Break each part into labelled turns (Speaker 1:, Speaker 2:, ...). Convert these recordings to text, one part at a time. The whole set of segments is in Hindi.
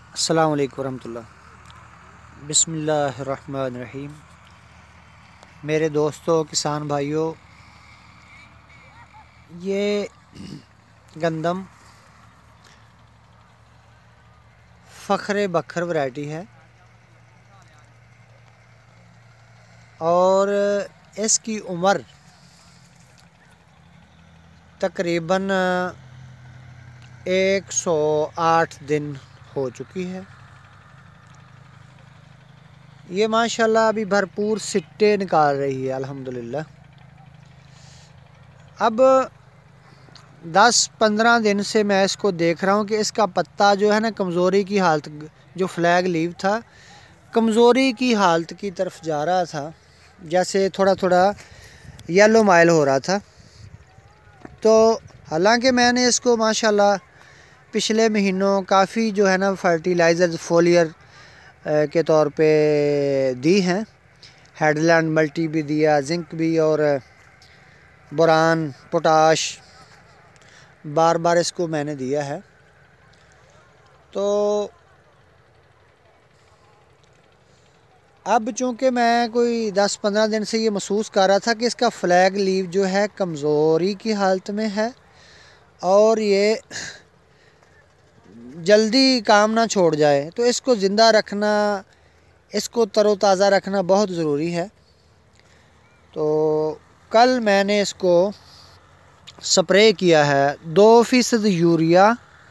Speaker 1: अस्सलामु अलैकुम वरहमतुल्लाह। बिस्मिल्लाहिर्रहमानिर्रहीम। मेरे दोस्तों, किसान भाइयों, ये गंदम फ़ख्र बखर वैरायटी है और इसकी उम्र तकरीबन 108 दिन हो चुकी है। ये माशाल्लाह अभी भरपूर सिट्टे निकाल रही है अल्हम्दुलिल्लाह। अब 10-15 दिन से मैं इसको देख रहा हूँ कि इसका पत्ता जो है ना, कमज़ोरी की हालत, जो फ्लैग लीव था, कमज़ोरी की हालत की तरफ जा रहा था, जैसे थोड़ा थोड़ा येलो माइल हो रहा था। तो हालांकि मैंने इसको माशाल्लाह पिछले महीनों काफ़ी जो है ना फर्टिलाइज़र फोलियर के तौर पे दी हैं। हेडलैंड मल्टी भी दिया, जिंक भी, और बोरान, पोटाश बार बार इसको मैंने दिया है। तो अब चूँकि मैं कोई 10-15 दिन से ये महसूस कर रहा था कि इसका फ्लैग लीव जो है कमज़ोरी की हालत में है और ये जल्दी काम ना छोड़ जाए, तो इसको ज़िंदा रखना, इसको तरोताज़ा रखना बहुत ज़रूरी है। तो कल मैंने इसको स्प्रे किया है 2% यूरिया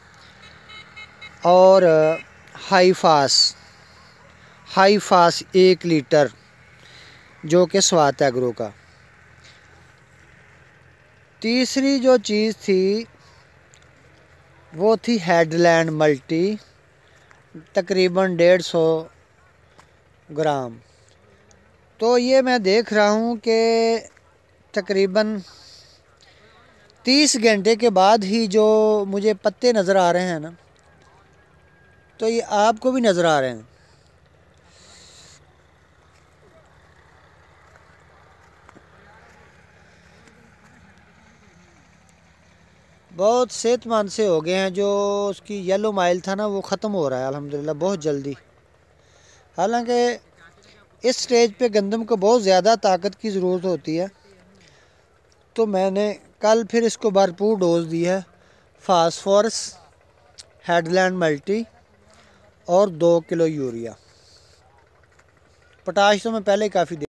Speaker 1: और हाई फास 1 लीटर, जो कि स्वात एग्रो का। तीसरी जो चीज़ थी वो थी हेडलैंड मल्टी, तकरीबन 150 ग्राम। तो ये मैं देख रहा हूँ कि तकरीबन 30 घंटे के बाद ही जो मुझे पत्ते नज़र आ रहे हैं ना, तो ये आपको भी नज़र आ रहे हैं। बहुत सेहतमंद से हो गए हैं। जो उसकी येलो माइल था ना, वो ख़त्म हो रहा है अल्हम्दुलिल्लाह बहुत जल्दी। हालांकि इस स्टेज पे गंदम को बहुत ज़्यादा ताकत की ज़रूरत होती है। तो मैंने कल फिर इसको भरपूर डोज दी है, फास्फोरस, हेडलैंड मल्टी और 2 किलो यूरिया। पोटाश तो मैं पहले ही काफ़ी